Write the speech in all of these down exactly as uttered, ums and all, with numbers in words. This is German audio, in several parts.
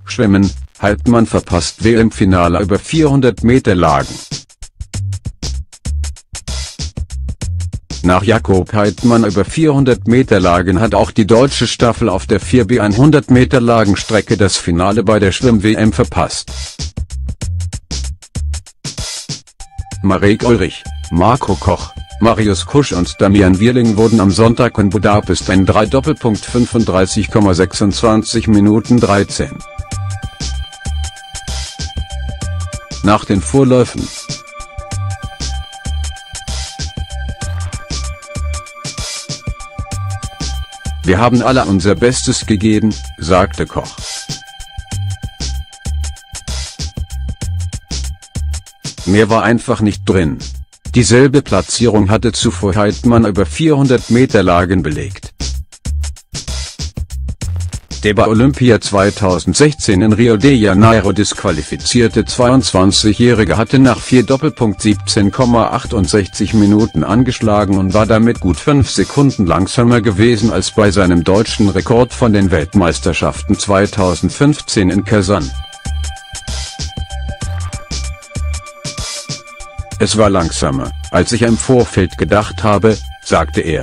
Schwimmen, Heidmann verpasst W M-Finale über vierhundert Meter Lagen. Nach Jakob Heidmann über vierhundert Meter Lagen hat auch die deutsche Staffel auf der vier bei hundert Meter Lagenstrecke das Finale bei der Schwimm-W M verpasst. Marek Ulrich, Marco Koch, Marius Kusch und Damian Wierling wurden am Sonntag in Budapest in drei fünfunddreißig Komma sechsundzwanzig Minuten dreizehn. Nach den Vorläufen. Wir haben alle unser Bestes gegeben, sagte Koch. Mehr war einfach nicht drin. Dieselbe Platzierung hatte zuvor Heidmann über vierhundert Meter Lagen belegt. Der bei Olympia zweitausendsechzehn in Rio de Janeiro disqualifizierte zweiundzwanzigjährige hatte nach vier siebzehn Komma achtundsechzig Minuten angeschlagen und war damit gut fünf Sekunden langsamer gewesen als bei seinem deutschen Rekord von den Weltmeisterschaften zweitausendfünfzehn in Kasan. Es war langsamer, als ich im Vorfeld gedacht habe, sagte er.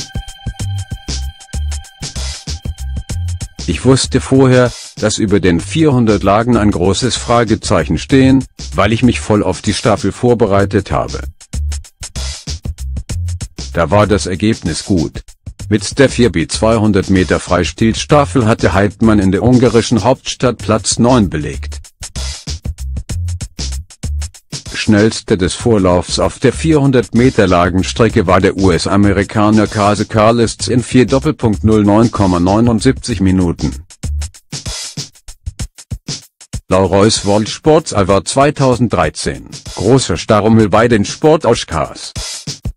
Ich wusste vorher, dass über den vierhundert Lagen ein großes Fragezeichen stehen, weil ich mich voll auf die Staffel vorbereitet habe. Da war das Ergebnis gut. Mit der vier bei zweihundert Meter Freistilstaffel hatte Heidmann in der ungarischen Hauptstadt Platz neun belegt. Schnellster des Vorlaufs auf der vierhundert Meter Lagenstrecke war der U S-Amerikaner Kaze Carlists in vier null neun Komma neunundsiebzig Minuten. Laureus World Sports Award zweitausenddreizehn, großer Starrummel bei den Sport-Oscars.